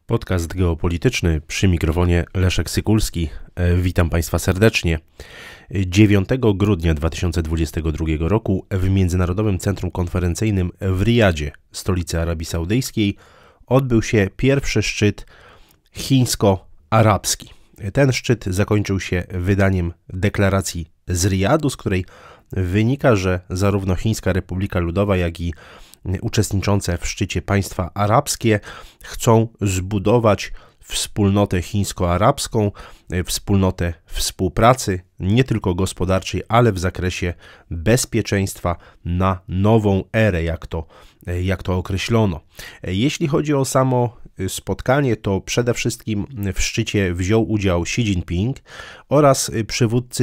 Podcast geopolityczny przy mikrofonie Leszek Sykulski. Witam Państwa serdecznie. 9 grudnia 2022 roku w Międzynarodowym Centrum Konferencyjnym w Riyadzie, stolicy Arabii Saudyjskiej, odbył się pierwszy szczyt chińsko-arabski. Ten szczyt zakończył się wydaniem deklaracji z Riyadu, z której wynika, że zarówno Chińska Republika Ludowa, jak i uczestniczące w szczycie państwa arabskie chcą zbudować wspólnotę chińsko-arabską, wspólnotę współpracy, nie tylko gospodarczej, ale w zakresie bezpieczeństwa na nową erę, jak to określono. Jeśli chodzi o samo spotkanie, to przede wszystkim w szczycie wziął udział Xi Jinping oraz przywódcy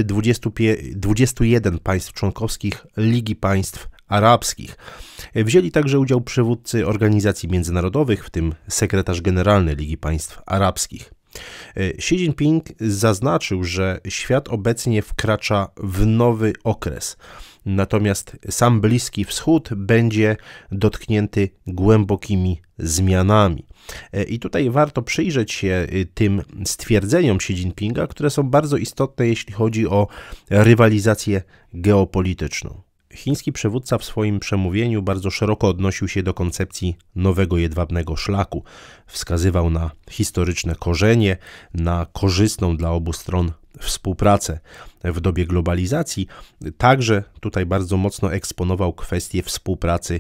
21 państw członkowskich Ligi Państw Arabskich. Wzięli także udział przywódcy organizacji międzynarodowych, w tym sekretarz generalny Ligi Państw Arabskich. Xi Jinping zaznaczył, że świat obecnie wkracza w nowy okres, natomiast sam Bliski Wschód będzie dotknięty głębokimi zmianami. I tutaj warto przyjrzeć się tym stwierdzeniom Xi Jinpinga, które są bardzo istotne, jeśli chodzi o rywalizację geopolityczną. Chiński przywódca w swoim przemówieniu bardzo szeroko odnosił się do koncepcji nowego jedwabnego szlaku. Wskazywał na historyczne korzenie, na korzystną dla obu stron współpracę w dobie globalizacji. Także tutaj bardzo mocno eksponował kwestię współpracy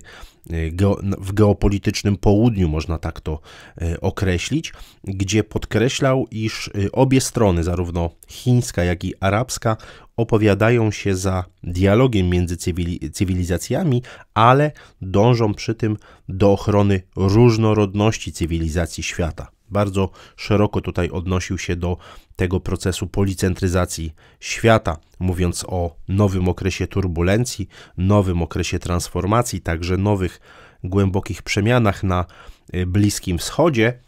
w geopolitycznym południu, można tak to określić, gdzie podkreślał, iż obie strony, zarówno chińska, jak i arabska, opowiadają się za dialogiem między cywilizacjami, ale dążą przy tym do ochrony różnorodności cywilizacji świata. Bardzo szeroko tutaj odnosił się do tego procesu policentryzacji świata, mówiąc o nowym okresie turbulencji, nowym okresie transformacji, także nowych, głębokich przemianach na Bliskim Wschodzie.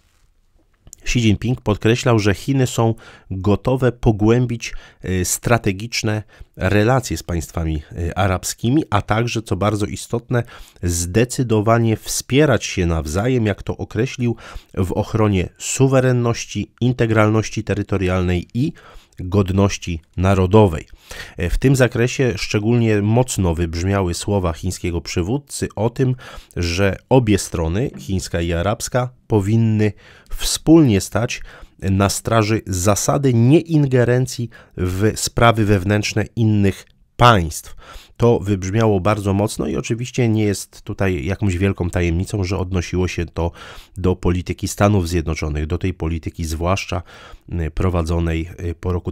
Xi Jinping podkreślał, że Chiny są gotowe pogłębić strategiczne relacje z państwami arabskimi, a także, co bardzo istotne, zdecydowanie wspierać się nawzajem, jak to określił, w ochronie suwerenności, integralności terytorialnej i godności narodowej. W tym zakresie szczególnie mocno wybrzmiały słowa chińskiego przywódcy o tym, że obie strony, chińska i arabska, powinny wspólnie stać na straży zasady nieingerencji w sprawy wewnętrzne innych państw. To wybrzmiało bardzo mocno i oczywiście nie jest tutaj jakąś wielką tajemnicą, że odnosiło się to do polityki Stanów Zjednoczonych, do tej polityki zwłaszcza prowadzonej po roku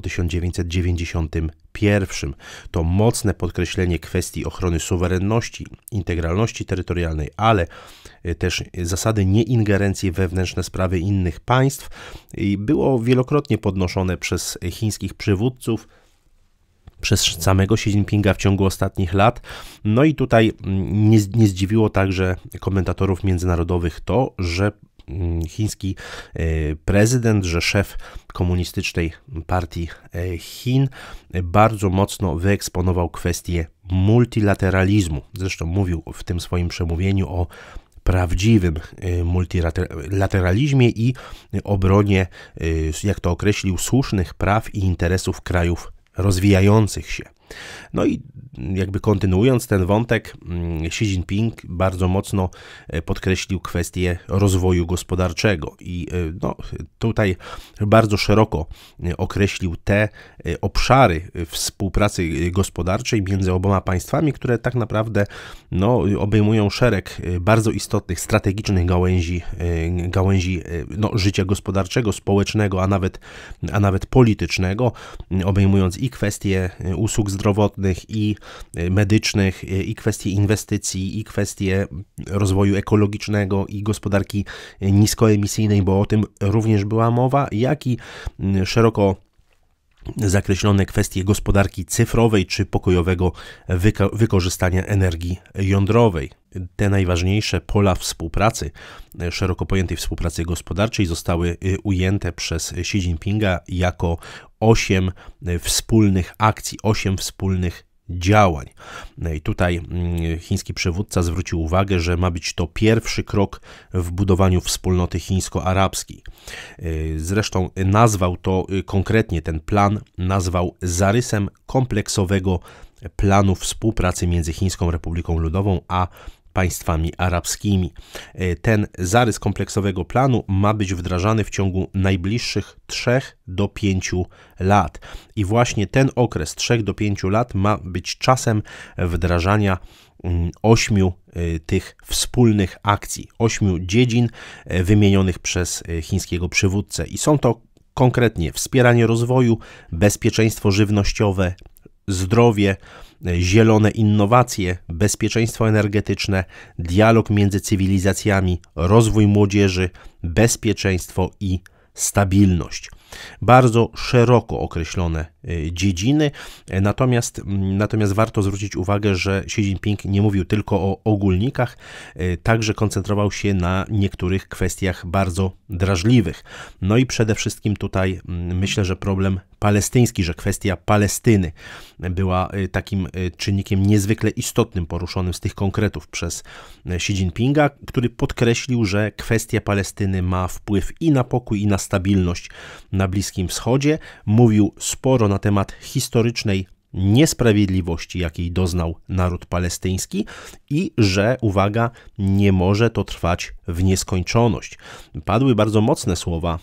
1991. To mocne podkreślenie kwestii ochrony suwerenności, integralności terytorialnej, ale też zasady nieingerencji we wewnętrzne sprawy innych państw było wielokrotnie podnoszone przez chińskich przywódców, przez samego Xi Jinpinga w ciągu ostatnich lat. No i tutaj nie zdziwiło także komentatorów międzynarodowych to, że chiński prezydent, że szef komunistycznej partii Chin bardzo mocno wyeksponował kwestię multilateralizmu. Zresztą mówił w tym swoim przemówieniu o prawdziwym multilateralizmie i obronie, jak to określił, słusznych praw i interesów krajów rozwijających się. No i jakby kontynuując ten wątek, Xi Jinping bardzo mocno podkreślił kwestię rozwoju gospodarczego i tutaj bardzo szeroko określił te obszary współpracy gospodarczej między oboma państwami, które tak naprawdę obejmują szereg bardzo istotnych, strategicznych gałęzi życia gospodarczego, społecznego, a nawet politycznego, obejmując i kwestie usług zdrowotnych i medycznych, i kwestie inwestycji, i kwestie rozwoju ekologicznego i gospodarki niskoemisyjnej, bo o tym również była mowa, jak i szeroko zakreślone kwestie gospodarki cyfrowej czy pokojowego wykorzystania energii jądrowej. Te najważniejsze pola współpracy, szeroko pojętej współpracy gospodarczej, zostały ujęte przez Xi Jinpinga jako 8 wspólnych akcji, 8 wspólnych działań. I tutaj chiński przywódca zwrócił uwagę, że ma być to pierwszy krok w budowaniu wspólnoty chińsko-arabskiej. Zresztą nazwał to konkretnie, ten plan nazwał zarysem kompleksowego planu współpracy między Chińską Republiką Ludową a państwami arabskimi. Ten zarys kompleksowego planu ma być wdrażany w ciągu najbliższych 3 do 5 lat. I właśnie ten okres 3 do 5 lat ma być czasem wdrażania 8 tych wspólnych akcji, 8 dziedzin wymienionych przez chińskiego przywódcę. I są to konkretnie wspieranie rozwoju, bezpieczeństwo żywnościowe, zdrowie, zielone innowacje, bezpieczeństwo energetyczne, dialog między cywilizacjami, rozwój młodzieży, bezpieczeństwo i stabilność. Bardzo szeroko określone dziedziny, natomiast warto zwrócić uwagę, że Xi Jinping nie mówił tylko o ogólnikach, także koncentrował się na niektórych kwestiach bardzo drażliwych. No i przede wszystkim tutaj myślę, że problem palestyński, że kwestia Palestyny była takim czynnikiem niezwykle istotnym, poruszonym z tych konkretów przez Xi Jinpinga, który podkreślił, że kwestia Palestyny ma wpływ i na pokój, i na stabilność na Bliskim Wschodzie. Mówił sporo na temat historycznej niesprawiedliwości, jakiej doznał naród palestyński i że, uwaga, nie może to trwać w nieskończoność. Padły bardzo mocne słowa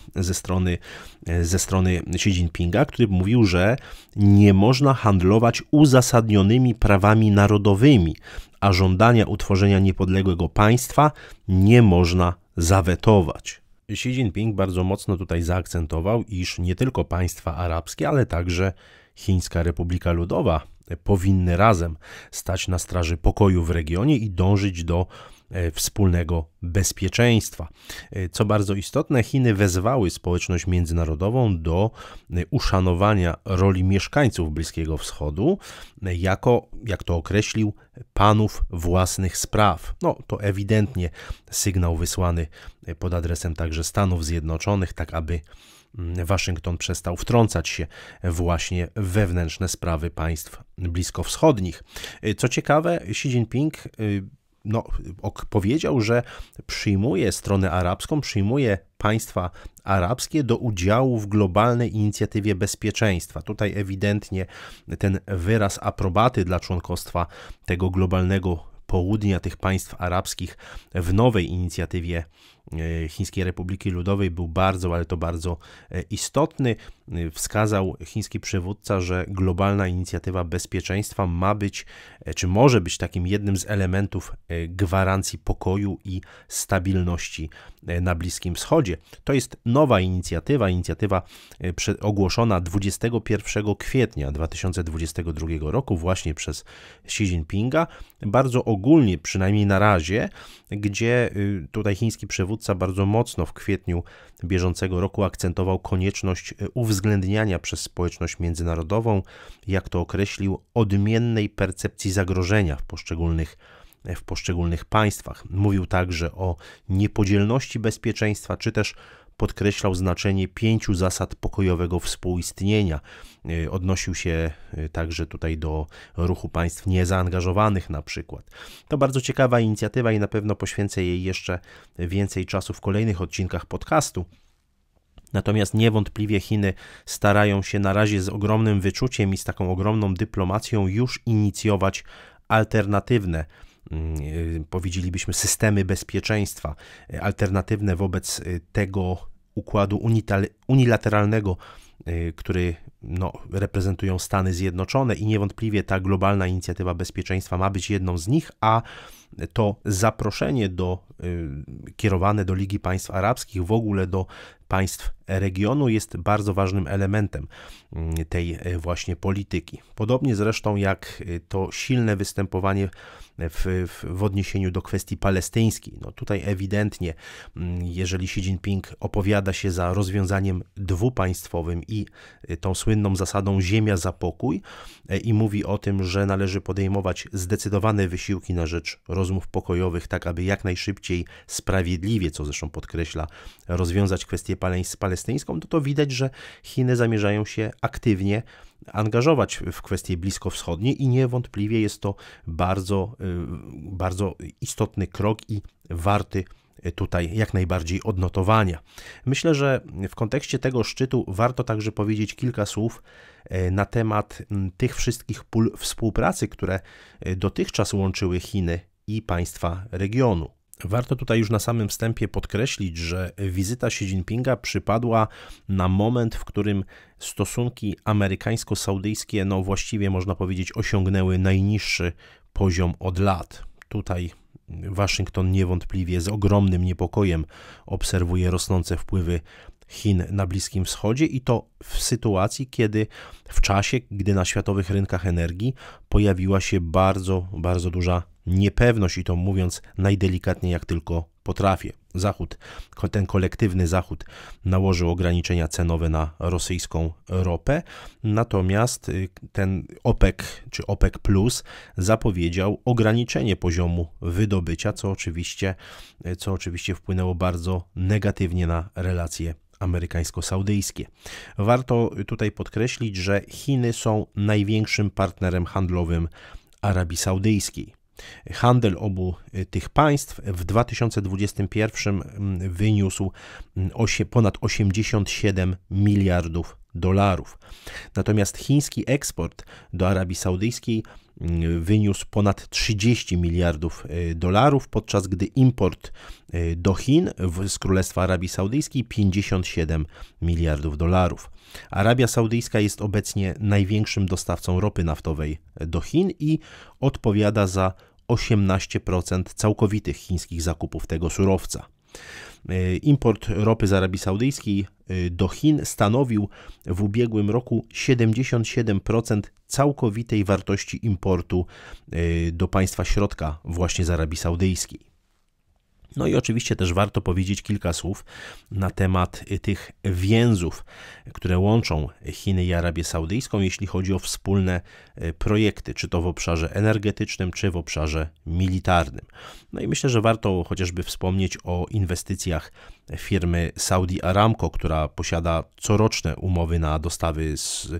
ze strony Xi Jinpinga, który mówił, że nie można handlować uzasadnionymi prawami narodowymi, a żądania utworzenia niepodległego państwa nie można zawetować. Xi Jinping bardzo mocno tutaj zaakcentował, iż nie tylko państwa arabskie, ale także Chińska Republika Ludowa powinny razem stać na straży pokoju w regionie i dążyć do wspólnego bezpieczeństwa. Co bardzo istotne, Chiny wezwały społeczność międzynarodową do uszanowania roli mieszkańców Bliskiego Wschodu jako, jak to określił, panów własnych spraw. No to ewidentnie sygnał wysłany pod adresem także Stanów Zjednoczonych, tak aby Waszyngton przestał wtrącać się właśnie w wewnętrzne sprawy państw bliskowschodnich. Co ciekawe, Xi Jinping powiedział, że przyjmuje stronę arabską, przyjmuje państwa arabskie do udziału w globalnej inicjatywie bezpieczeństwa. Tutaj ewidentnie ten wyraz aprobaty dla członkostwa tego globalnego południa, tych państw arabskich w nowej inicjatywie Chińskiej Republiki Ludowej był bardzo, ale to bardzo istotny. Wskazał chiński przywódca, że globalna inicjatywa bezpieczeństwa ma być, czy może być takim jednym z elementów gwarancji pokoju i stabilności na Bliskim Wschodzie. To jest nowa inicjatywa ogłoszona 21 kwietnia 2022 roku właśnie przez Xi Jinpinga, bardzo ogólnie, przynajmniej na razie, gdzie tutaj chiński przywódca bardzo mocno w kwietniu bieżącego roku akcentował konieczność uwzględniania przez społeczność międzynarodową, jak to określił, odmiennej percepcji zagrożenia w poszczególnych państwach. Mówił także o niepodzielności bezpieczeństwa, czy też podkreślał znaczenie 5 zasad pokojowego współistnienia. Odnosił się także tutaj do ruchu państw niezaangażowanych na przykład. To bardzo ciekawa inicjatywa i na pewno poświęcę jej jeszcze więcej czasu w kolejnych odcinkach podcastu. Natomiast niewątpliwie Chiny starają się na razie z ogromnym wyczuciem i z taką ogromną dyplomacją już inicjować alternatywne, powiedzielibyśmy, systemy bezpieczeństwa, alternatywne wobec tego układu unilateralnego, który reprezentują Stany Zjednoczone i niewątpliwie ta globalna inicjatywa bezpieczeństwa ma być jedną z nich, a to zaproszenie kierowane do Ligi Państw Arabskich, w ogóle do państw regionu jest bardzo ważnym elementem tej właśnie polityki. Podobnie zresztą jak to silne występowanie w odniesieniu do kwestii palestyńskiej. Tutaj ewidentnie, jeżeli Xi Jinping opowiada się za rozwiązaniem dwupaństwowym i tą słynną zasadą ziemia za pokój i mówi o tym, że należy podejmować zdecydowane wysiłki na rzecz rozmów pokojowych, tak aby jak najszybciej, sprawiedliwie, co zresztą podkreśla, rozwiązać kwestię palestyńską, to widać, że Chiny zamierzają się aktywnie angażować w kwestie bliskowschodnie i niewątpliwie jest to bardzo, bardzo istotny krok i warty tutaj jak najbardziej odnotowania. Myślę, że w kontekście tego szczytu warto także powiedzieć kilka słów na temat tych wszystkich pól współpracy, które dotychczas łączyły Chiny i państwa regionu. Warto tutaj już na samym wstępie podkreślić, że wizyta Xi Jinpinga przypadła na moment, w którym stosunki amerykańsko-saudyjskie, właściwie można powiedzieć, osiągnęły najniższy poziom od lat. Tutaj Waszyngton niewątpliwie z ogromnym niepokojem obserwuje rosnące wpływy Chin na Bliskim Wschodzie i to w sytuacji, w czasie, gdy na światowych rynkach energii pojawiła się bardzo, bardzo duża niepewność i to mówiąc najdelikatniej jak tylko potrafię. Ten kolektywny Zachód nałożył ograniczenia cenowe na rosyjską ropę, natomiast ten OPEC czy OPEC Plus zapowiedział ograniczenie poziomu wydobycia, co oczywiście wpłynęło bardzo negatywnie na relacje amerykańsko-saudyjskie. Warto tutaj podkreślić, że Chiny są największym partnerem handlowym Arabii Saudyjskiej. Handel obu tych państw w 2021 wyniósł ponad 87 miliardów dolarów. Natomiast chiński eksport do Arabii Saudyjskiej wyniósł ponad 30 miliardów dolarów, podczas gdy import do Chin z Królestwa Arabii Saudyjskiej 57 miliardów dolarów. Arabia Saudyjska jest obecnie największym dostawcą ropy naftowej do Chin i odpowiada za 18% całkowitych chińskich zakupów tego surowca. Import ropy z Arabii Saudyjskiej do Chin stanowił w ubiegłym roku 77% całkowitej wartości importu do państwa środka właśnie z Arabii Saudyjskiej. No i oczywiście też warto powiedzieć kilka słów na temat tych więzów, które łączą Chiny i Arabię Saudyjską, jeśli chodzi o wspólne projekty, czy to w obszarze energetycznym, czy w obszarze militarnym. No i myślę, że warto chociażby wspomnieć o inwestycjach firmy Saudi Aramco, która posiada coroczne umowy na dostawy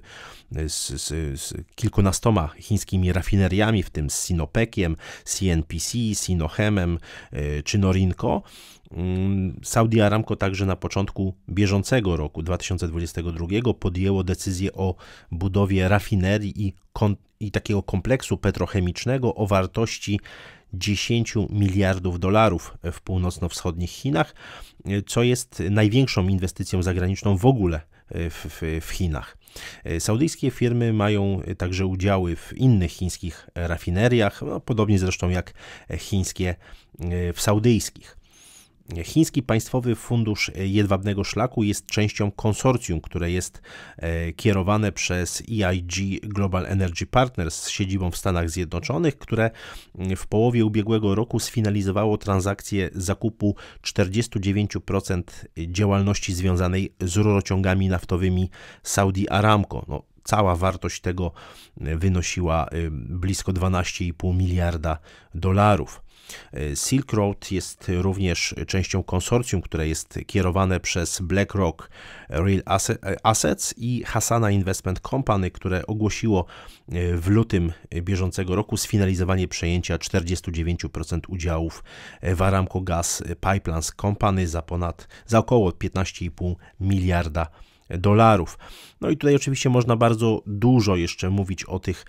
z kilkunastoma chińskimi rafineriami, w tym z Sinopeciem, CNPC, Sinochemem czy Norinco. Saudi Aramco także na początku bieżącego roku 2022 podjęło decyzję o budowie rafinerii i takiego kompleksu petrochemicznego o wartości 10 miliardów dolarów w północno-wschodnich Chinach, co jest największą inwestycją zagraniczną w ogóle w Chinach. Saudyjskie firmy mają także udziały w innych chińskich rafineriach, podobnie zresztą jak chińskie w saudyjskich. Chiński Państwowy Fundusz Jedwabnego Szlaku jest częścią konsorcjum, które jest kierowane przez EIG Global Energy Partners z siedzibą w Stanach Zjednoczonych, które w połowie ubiegłego roku sfinalizowało transakcję zakupu 49% działalności związanej z rurociągami naftowymi Saudi Aramco. Cała wartość tego wynosiła blisko 12,5 miliarda dolarów. Silk Road jest również częścią konsorcjum, które jest kierowane przez BlackRock Real Assets i Hassana Investment Company, które ogłosiło w lutym bieżącego roku sfinalizowanie przejęcia 49% udziałów w Aramco Gas Pipelines Company za około 15,5 miliarda dolarów. No i tutaj oczywiście można bardzo dużo jeszcze mówić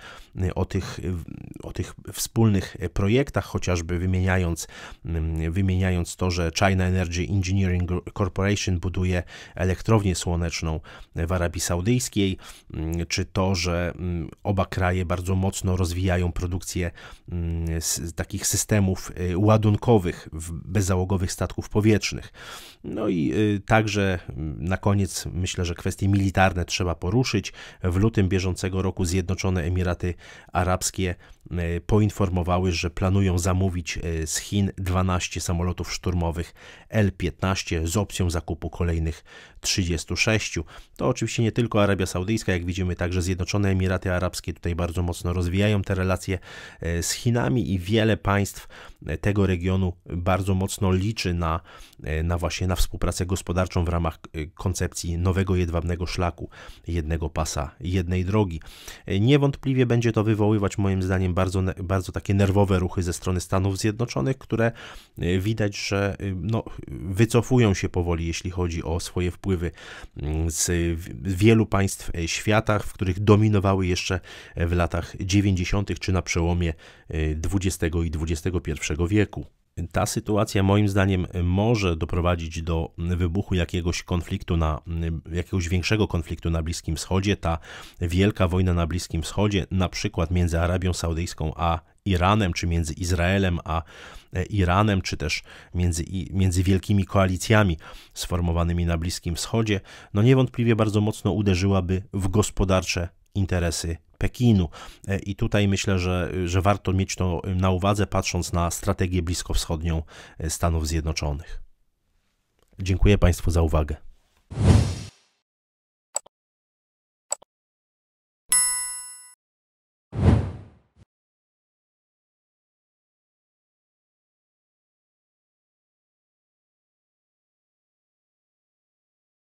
o tych wspólnych projektach, chociażby wymieniając to, że China Energy Engineering Corporation buduje elektrownię słoneczną w Arabii Saudyjskiej, czy to, że oba kraje bardzo mocno rozwijają produkcję takich systemów ładunkowych bezzałogowych statków powietrznych. No i także na koniec myślę, że kwestie militarne trzeba trzeba poruszyć. W lutym bieżącego roku Zjednoczone Emiraty Arabskie poinformowały, że planują zamówić z Chin 12 samolotów szturmowych L-15 z opcją zakupu kolejnych 36. To oczywiście nie tylko Arabia Saudyjska, jak widzimy także Zjednoczone Emiraty Arabskie tutaj bardzo mocno rozwijają te relacje z Chinami i wiele państw tego regionu bardzo mocno liczy na współpracę gospodarczą w ramach koncepcji nowego jedwabnego szlaku, jednego pasa, jednej drogi. Niewątpliwie będzie to wywoływać moim zdaniem bardzo takie nerwowe ruchy ze strony Stanów Zjednoczonych, które widać, że wycofują się powoli, jeśli chodzi o swoje wpływy z wielu państw świata, w których dominowały jeszcze w latach 90. czy na przełomie XX i XXI wieku. Ta sytuacja moim zdaniem może doprowadzić do wybuchu jakiegoś większego konfliktu na Bliskim Wschodzie. Ta wielka wojna na Bliskim Wschodzie, na przykład między Arabią Saudyjską a Iranem, czy między Izraelem a Iranem, czy też między wielkimi koalicjami sformowanymi na Bliskim Wschodzie, niewątpliwie bardzo mocno uderzyłaby w gospodarcze interesy Pekinu. I tutaj myślę, że warto mieć to na uwadze, patrząc na strategię bliskowschodnią Stanów Zjednoczonych. Dziękuję Państwu za uwagę.